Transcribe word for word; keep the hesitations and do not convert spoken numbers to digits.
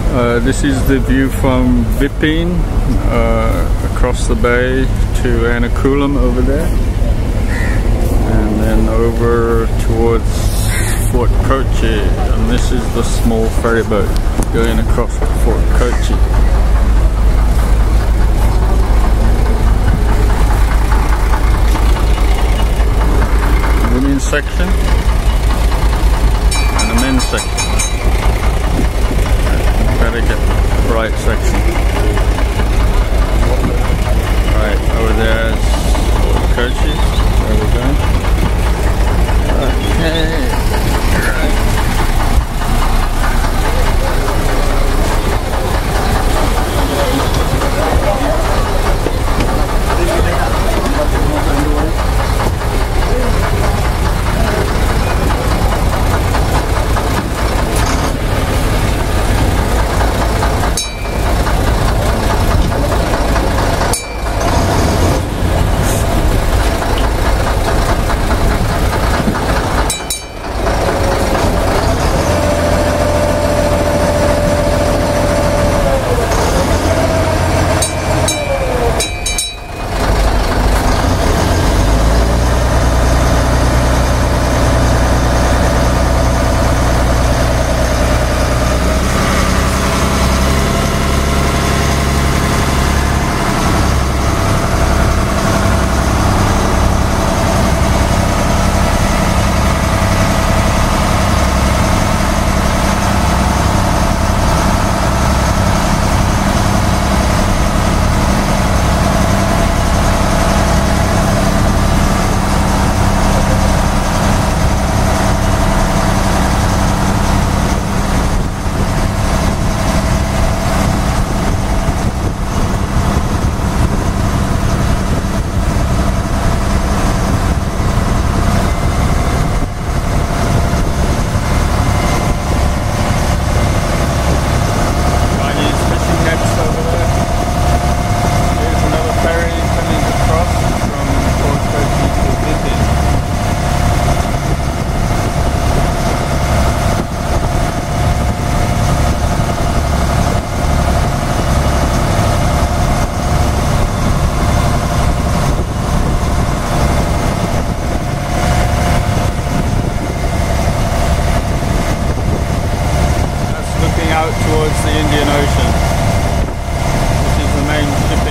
Uh, this is the view from Vypeen uh, across the bay to Ernakulam over there, and then over towards Fort Kochi, and this is the small ferry boat going across Fort Kochi. Women's section and the men's section. Better get the right section. Right, over there is Fort Kochi, where we're going. Okay, right. Towards the Indian Ocean. This is the main shipping